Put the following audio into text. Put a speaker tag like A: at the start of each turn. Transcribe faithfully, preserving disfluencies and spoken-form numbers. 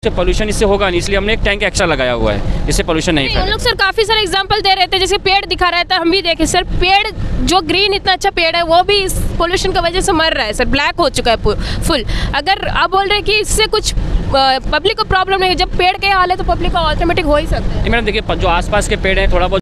A: Pollution इससे होगा नहीं, इसलिए हमने एक टैंक एक्स्ट्रा लगाया हुआ है, इससे पोल्यूशन नहीं
B: हम
A: फैलेगा।
B: लोग सर काफ़ी सारे एग्जांपल दे रहे थे, जैसे पेड़ दिखा रहा था, हम भी देखे सर पेड़ जो ग्रीन इतना अच्छा पेड़ है वो भी इस पोल्यूशन की वजह से मर रहा है सर, ब्लैक हो चुका है फुल। अगर आप बोल रहे हैं कि इससे कुछ पब्लिक को प्रॉब्लम नहीं है, जब पेड़ के हाल है तो पब्लिक को ऑटोमेटिक हो ही सकता है।
A: मैडम देखिए, जो आसपास के पेड़ हैं थोड़ा बहुत